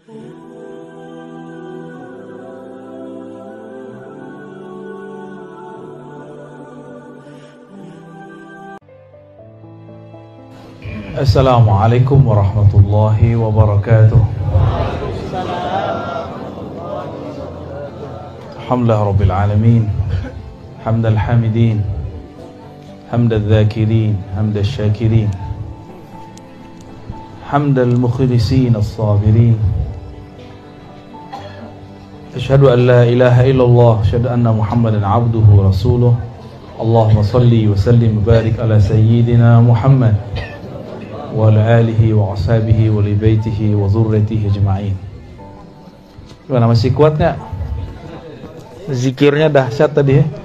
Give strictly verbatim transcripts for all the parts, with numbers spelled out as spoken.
Assalamualaikum warahmatullahi wabarakatuh. Alhamdulillah rabbil alamin. Hamdal hamidin, hamdal dzakirin, hamdal syakirin, hamdal mukhlisin as-sabirin. Asyhadu an la ilaha illallah, asyhadu anna Muhammadan abduhu wa rasuluh. Allahumma salli wa sallim wa barik ala sayyidina Muhammad wa ala alihi wa ashabihi wa li baitihi wa zurriyatihi ajma'in. Gimana, masih kuat nggak? Zikirnya dahsyat tadi ya.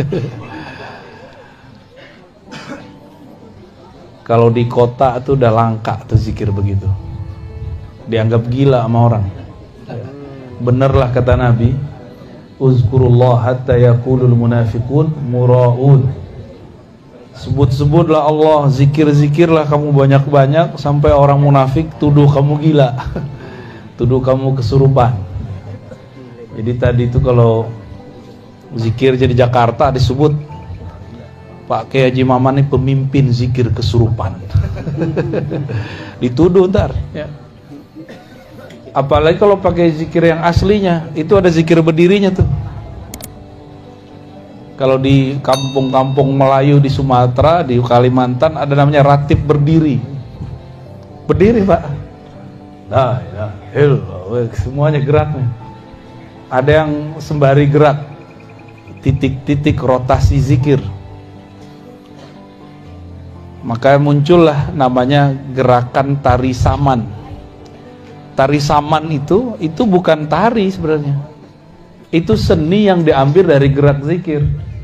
Kalau di kota tuh udah langka tuh zikir begitu, dianggap gila sama orang. Benerlah kata Nabi, uzkurullah hatta yaqulul munafiqun mura'un. Sebut-sebutlah Allah, zikir-zikirlah kamu banyak-banyak sampai orang munafik tuduh kamu gila, tuduh kamu kesurupan. Jadi tadi itu kalau zikir jadi Jakarta disebut Pak Kiai Haji Maman ini pemimpin zikir kesurupan. Dituduh ntar ya. Apalagi kalau pakai zikir yang aslinya, itu ada zikir berdirinya tuh. Kalau di kampung-kampung Melayu di Sumatera, di Kalimantan ada namanya ratib berdiri. Berdiri, Pak. Nah, ya, hil, semuanya geraknya. Ada yang sembari gerak, titik-titik rotasi zikir. Maka muncullah namanya gerakan tari saman. Tari saman itu itu bukan tari sebenarnya. Itu seni yang diambil dari gerak zikir.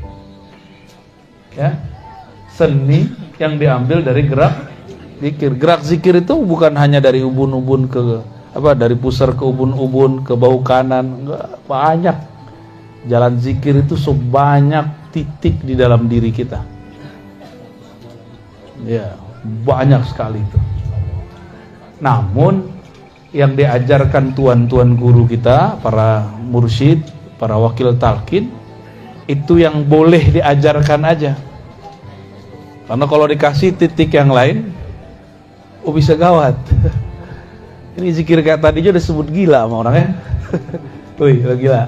Ya. Seni yang diambil dari gerak zikir. Gerak zikir itu bukan hanya dari ubun-ubun ke apa dari pusar ke ubun-ubun ke bahu kanan, enggak, banyak. Jalan zikir itu sebanyak titik di dalam diri kita. Ya, banyak sekali itu. Namun yang diajarkan tuan-tuan guru kita, para mursyid, para wakil talqin, itu yang boleh diajarkan aja. Karena kalau dikasih titik yang lain, oh bisa gawat. Ini zikir kayak tadi aja udah sebut gila sama orang ya. Wih, gila.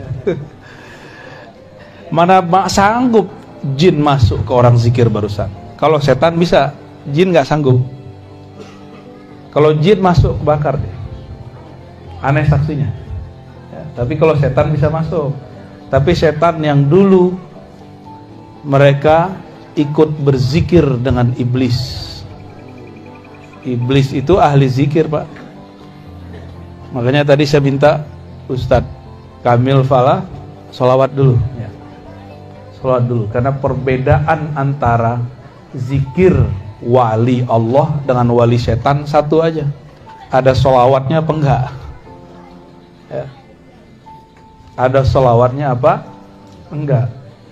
Mana sanggup jin masuk ke orang zikir barusan. Kalau setan bisa, jin nggak sanggup. Kalau jin masuk, bakar deh. Aneh saksinya. Ya, tapi kalau setan bisa masuk. Tapi setan yang dulu mereka ikut berzikir dengan iblis. Iblis itu ahli zikir, Pak. Makanya tadi saya minta Ustadz Kamil Falah sholawat dulu. Ya. Sholawat dulu. Karena perbedaan antara zikir wali Allah dengan wali setan satu aja. Ada sholawatnya apa enggak? Ya. Ada sholawatnya apa? Enggak.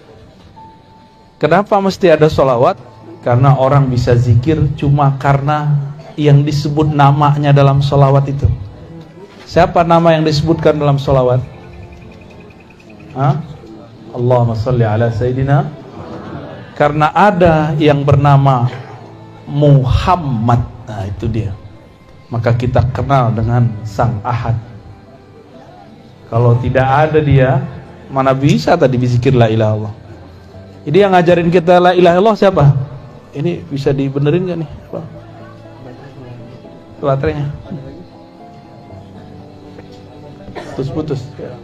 Kenapa mesti ada sholawat? Karena orang bisa zikir cuma karena yang disebut namanya dalam sholawat itu. Siapa nama yang disebutkan dalam sholawat? Hah? Allahumma sholli ala Sayyidina. Karena ada yang bernama Muhammad, nah itu dia. Maka kita kenal dengan Sang Ahad. Kalau tidak ada dia, mana bisa tadi berzikir la ilaha illallah. Jadi yang ngajarin kita la ilaha illallah siapa? Ini bisa dibenerin gak nih? Baterainya putus-putus.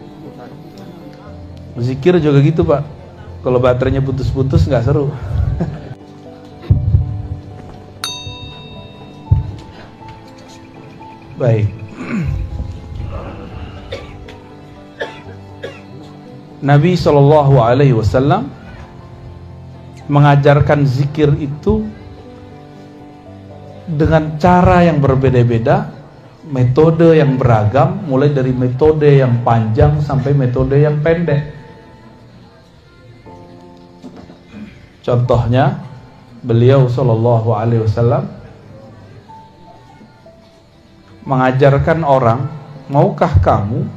Zikir juga gitu, Pak. Kalau baterainya putus-putus nggak seru. Baik. Nabi shallallahu alaihi wasallam mengajarkan zikir itu dengan cara yang berbeda-beda, metode yang beragam, mulai dari metode yang panjang sampai metode yang pendek. Contohnya, beliau shallallahu alaihi wasallam mengajarkan orang maukah kamu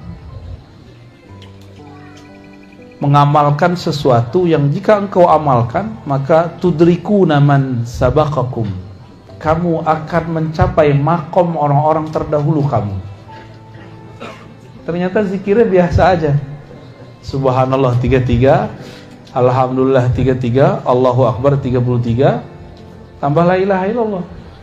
mengamalkan sesuatu yang jika engkau amalkan maka tudriku naman sabaqakum, kamu akan mencapai makom orang-orang terdahulu kamu. Ternyata zikirnya biasa aja. Subhanallah tiga puluh tiga, Alhamdulillah tiga puluh tiga, Allahu Akbar tiga puluh tiga, tambah la ilaha illallah.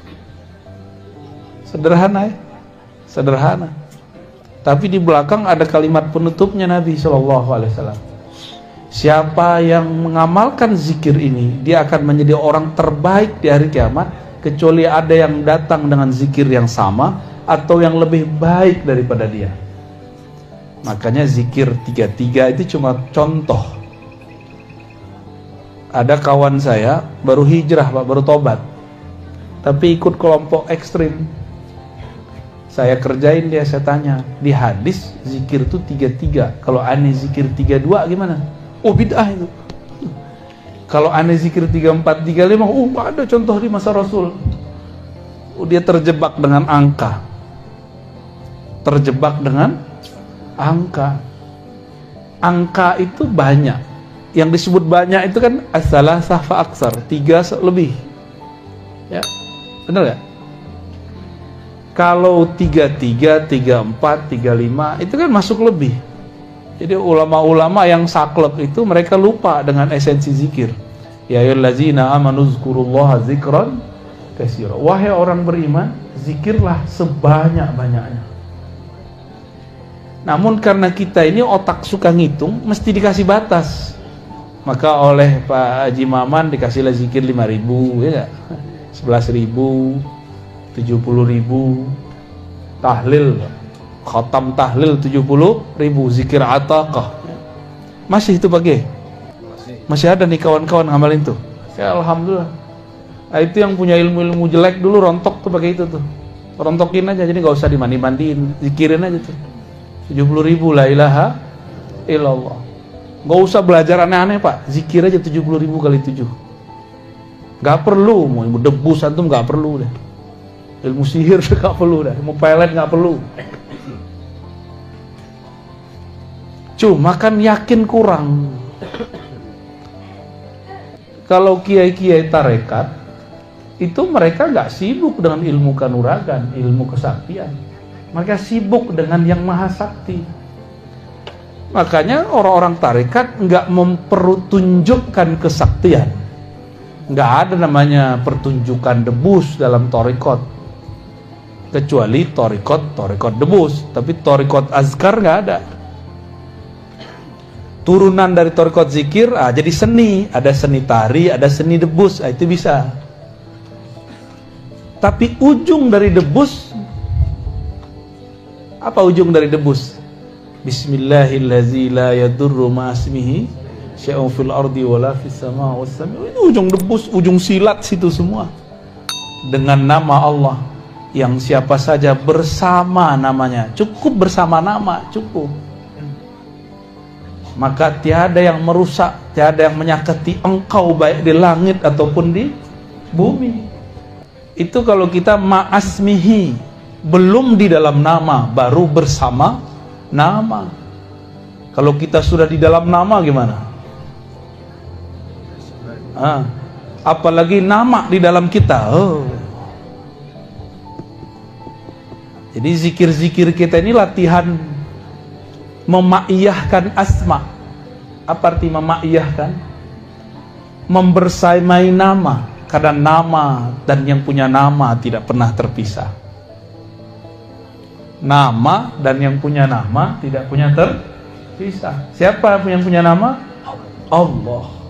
Sederhana ya, sederhana. Tapi di belakang ada kalimat penutupnya Nabi shallallahu alaihi wasallam. Siapa yang mengamalkan zikir ini, dia akan menjadi orang terbaik di hari kiamat, kecuali ada yang datang dengan zikir yang sama atau yang lebih baik daripada dia. Makanya zikir tiga puluh tiga itu cuma contoh. Ada kawan saya baru hijrah Pak, baru tobat, tapi ikut kelompok ekstrim. Saya kerjain dia, saya tanya, di hadis zikir itu tiga puluh tiga, kalau aneh zikir tiga puluh dua gimana? Oh bid'ah itu. Kalau aneh zikir tiga puluh empat, tiga puluh lima, oh ada contoh di masa Rasul. Oh, dia terjebak dengan angka, terjebak dengan angka. Angka itu banyak. Yang disebut banyak itu kan as-salasah fa aksar, tiga lebih. Ya, benar ya? Kalau tiga puluh tiga, tiga puluh empat, tiga puluh lima itu kan masuk lebih. Jadi ulama-ulama yang saklek itu mereka lupa dengan esensi zikir. Ya ayyuhallazina amanu zkurullaha zikran katsira. Wahai orang beriman, zikirlah sebanyak-banyaknya. Namun karena kita ini otak suka ngitung, mesti dikasih batas. Maka oleh Pak Haji Maman dikasihlah zikir lima ribu, ya enggak? sebelas ribu, tujuh puluh ribu, tahlil, khatam tahlil tujuh puluh ribu, zikir ataqah. Masih itu pagi? Masih ada nih kawan-kawan ngamalin tuh? Ya Alhamdulillah. Nah, itu yang punya ilmu-ilmu jelek dulu rontok tuh pakai itu tuh. Rontokin aja, jadi nggak usah dimandi-mandiin, zikirin aja tuh. tujuh puluh ribu la ilaha illallah. Nggak usah belajar aneh-aneh Pak, zikir aja tujuh puluh ribu kali tujuh. Nggak perlu, mau ilmu debus antum nggak perlu deh. Ilmu sihir nggak perlu dah, ilmu pelet nggak perlu. Cuma kan yakin kurang. Kalau kiai-kiai tarekat itu mereka nggak sibuk dengan ilmu kanuragan, ilmu kesaktian. Mereka sibuk dengan yang maha sakti. Makanya orang-orang tarekat nggak mempertunjukkan kesaktian. Nggak ada namanya pertunjukan debus dalam tarekat. Kecuali torikot, torikot debus, tapi torikot azkar nggak ada. Turunan dari torikot zikir, ah, jadi seni, ada seni tari, ada seni debus, ah, itu bisa. Tapi ujung dari debus, apa ujung dari debus? Bismillahirrahmanirrahim, la yadurru ma'asmihi syai'un fil ardi wala fis sama was sami. Itu ujung debus, ujung silat situ semua. Dengan nama Allah yang siapa saja bersama namanya, cukup bersama nama, cukup. Maka tiada yang merusak, tiada yang menyakiti engkau baik di langit ataupun di bumi. Itu kalau kita ma'asmihi, belum di dalam nama, baru bersama nama. Kalau kita sudah di dalam nama gimana? Ah, apalagi nama di dalam kita. Oh. Jadi zikir-zikir kita ini latihan memaiyahkan asma. Apa arti memaiyahkan? Membersamai nama, karena nama dan yang punya nama tidak pernah terpisah. Nama dan yang punya nama tidak punya terpisah. Siapa yang punya nama? Allah.